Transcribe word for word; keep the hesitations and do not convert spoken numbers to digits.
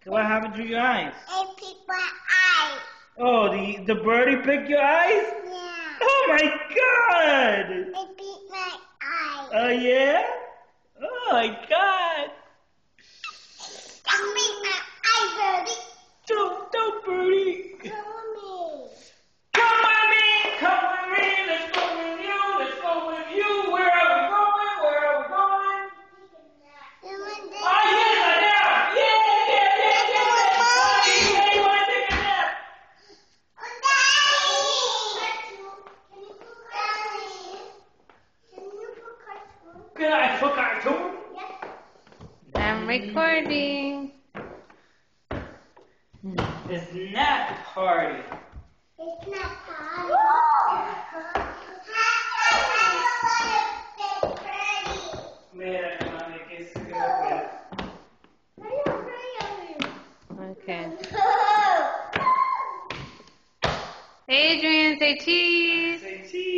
What happened to your eyes? I picked my eyes. Oh, the, the birdie picked your eyes? Yeah. Oh my God! I picked my eyes. Oh yeah? Oh my God! Don't make my eye, birdie. Don't, don't, birdie. Come on, me. Come with me, come with me. Let's go with you. Let's go with you. Where are we going? Where are we going? Oh yes, I am. Yeah, yeah, yeah, yeah. Oh, yeah, you want to take a nap? Can I put cartoon? I'm recording. It's nap party. It's not time. Mira, mami, que es que no Okay. Adrian, say cheese. Say cheese.